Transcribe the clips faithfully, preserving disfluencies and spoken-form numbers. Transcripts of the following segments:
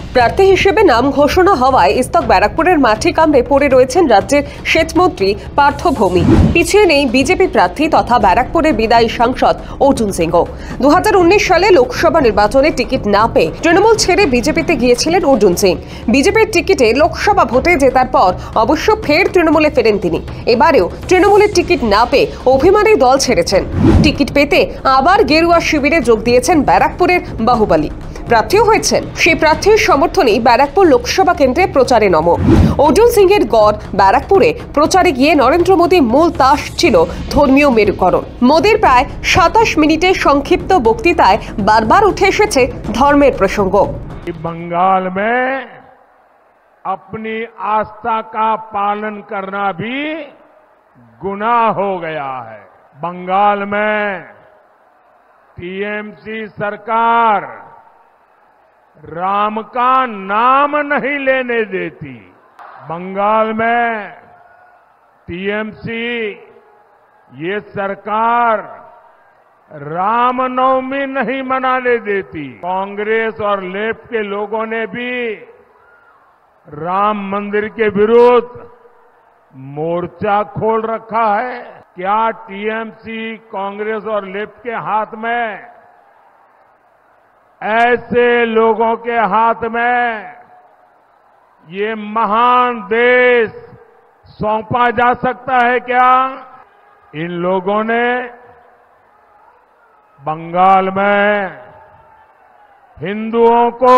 প্রার্থী হিসেবে নাম ঘোষণা হওয়ায় ইস্তক ব্যারাকপুরের মাটি কামড়ে পড়ে রয়েছেন রাজ্যের সেচমন্ত্রী পার্থ ভৌমিক। পিছিয়ে নেই বিজেপি প্রার্থী তথা ব্যারাকপুরের বিদায়ী সাংসদ অর্জুন সিংহ। দু হাজার উনিশ সালে লোকসভা নির্বাচনে টিকিট না পেয়ে তৃণমূল ছেড়ে বিজেপিতে গিয়েছিলেন অর্জুন সিং। বিজেপির টিকিটে লোকসভা ভোটে জেতার পর অবশ্য ফের তৃণমূলে ফেরেন তিনি। এবারেও তৃণমূলের টিকিট না পেয়ে অভিমানী দল ছেড়েছেন। টিকিট পেতে আবার গেরুয়া শিবিরে যোগ দিয়েছেন ব্যারাকপুরের বাহুবলী। প্রার্থীও হয়েছেন। সেই প্রার্থীর সমর্থনেই ব্যারাকপুর লোকসভা কেন্দ্রে প্রচারে নম। অর্জুন সিংয়ের গড় ব্যারাকপুরে প্রচারে গিয়ে নরেন্দ্র মোদীর মূল তাস ছিল ধর্মীয় মেরুকরণ। মোদীর প্রায় সাতাশ মিনিটের সংক্ষিপ্ত বক্তৃতায় বারবার উঠে এসেছে ধর্মের প্রসঙ্গ। बंगाल में अपनी आस्था का पालन करना भी गुनाह हो गया है। बंगाल में टीएमसी सरकार राम का नाम नहीं लेने देती। बंगाल में टीएमसी ये सरकार रामनवमी नहीं मनाने देती। कांग्रेस और लेफ्ट के लोगों ने भी राम मंदिर के विरुद्ध मोर्चा खोल रखा है। क्या टीएमसी, कांग्रेस और लेफ्ट के हाथ में, ऐसे लोगों के हाथ में ये महान देश सौंपा जा सकता है क्या? इन लोगों ने बंगाल में हिंदुओं को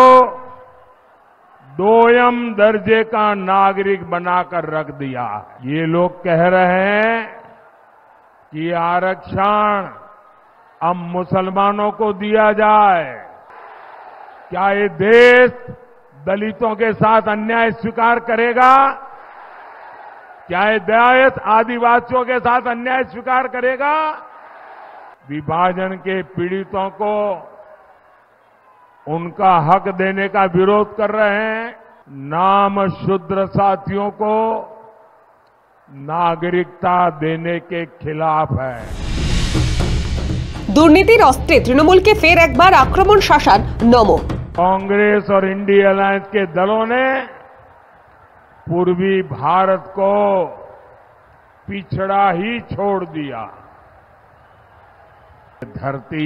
दोयम दर्जे का नागरिक बनाकर रख दिया है। ये लोग कह रहे हैं कि आरक्षण अब मुसलमानों को दिया जाए। क्या ये देश दलितों के साथ अन्याय स्वीकार करेगा? क्या ये देश आदिवासियों के साथ अन्याय स्वीकार करेगा? विभाजन के पीड़ितों को उनका हक देने का विरोध कर रहे हैं। नाम शूद्र साथियों को नागरिकता देने के खिलाफ है। দুর্নীতির অস্ত্রে তৃণমূলকে ফের একবার আক্রমণ শাসান নম। कांग्रेस और इंडिया अलायंस के दलों ने पूर्वी भारत को पिछड़ा ही छोड़ दिया। धरती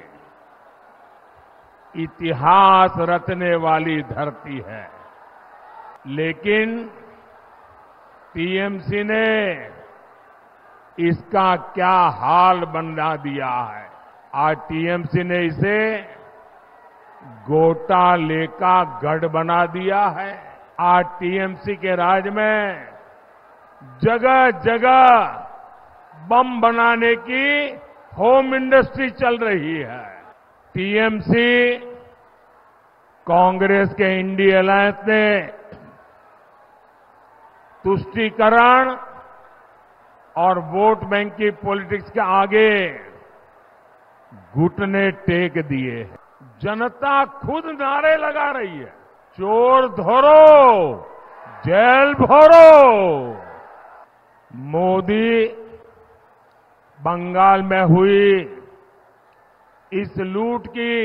इतिहास रचने वाली धरती है, लेकिन टीएमसी ने इसका क्या हाल बना दिया है। आज टीएमसी ने इसे घोटाले का गढ़ बना दिया है। आज टीएमसी के राज में जगह जगह बम बनाने की होम इंडस्ट्री चल रही है। टीएमसी, कांग्रेस के इंडिया अलायंस ने तुष्टीकरण और वोट बैंक की पॉलिटिक्स के आगे घुटने टेक दिए हैं। जनता खुद नारे लगा रही है, चोर धरो, जेल भरो। मोदी बंगाल में हुई इस लूट की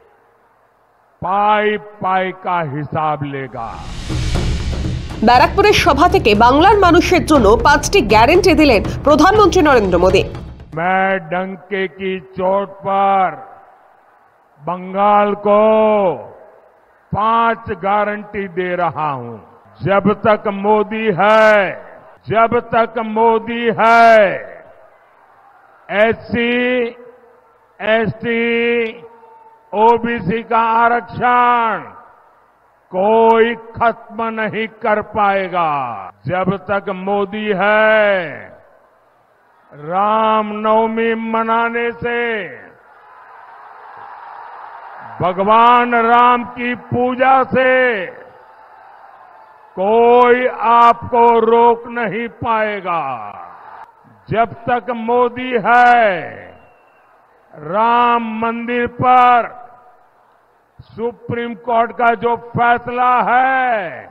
पाई पाई का हिसाब लेगा। ব্যারাকপুরের সভা থেকে বাংলার মানুষের জন্য পাঁচটি গ্যারান্টি দিলেন প্রধানমন্ত্রী নরেন্দ্র মোদী। मैं डंके की चोट पर बंगाल को पांच गारंटी दे रहा हूं। जब तक मोदी है, जब तक मोदी है, एससी, एसटी, ओबीसी का आरक्षण कोई खत्म नहीं कर पाएगा। जब तक मोदी है, रामनवमी मनाने से, भगवान राम की पूजा से कोई आपको रोक नहीं पाएगा। जब तक मोदी है, राम मंदिर पर सुप्रीम कोर्ट का जो फैसला है,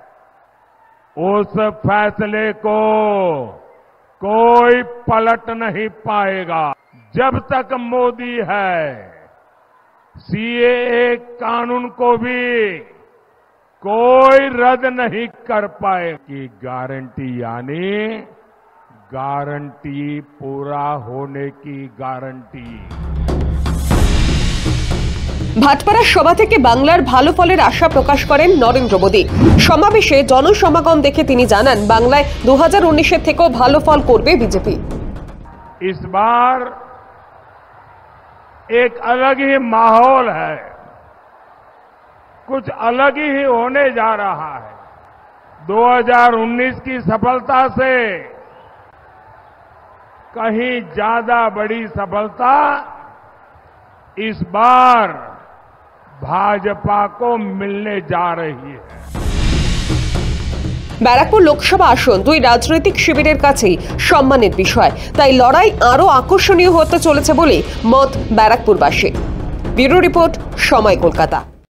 उस फैसले को कोई पलट नहीं पाएगा। जब तक मोदी है, सीएए कानून को भी कोई रद्द नहीं कर पाए कि गारंटी यानी गारंटी पूरा होने की गारंटी। ভাটপাড়ার সভা থেকে বাংলার ভালো ফলের আশা প্রকাশ করেন নরেন্দ্র মোদী। সমাবেশে জনসমাগম দেখে তিনি জানান বাংলায় দু হাজার উনিশের থেকেও ভালো ফল করবে বিজেপি। इस बार एक अलग ही माहौल है, कुछ अलग ही होने जा रहा है। दो हज़ार उन्नीस की सफलता से कहीं ज्यादा बड़ी सफलता इस बार भाजपा को मिलने जा रही है। ব্যারাকপুর লোকসভা আসন দুই রাজনৈতিক শিবিরের কাছেই সম্মানের বিষয়, তাই লড়াই আরো আকর্ষণীয় হতে চলেছে বলে মত ব্যারাকপুরবাসী। ব্যুরো রিপোর্ট, সময় কলকাতা।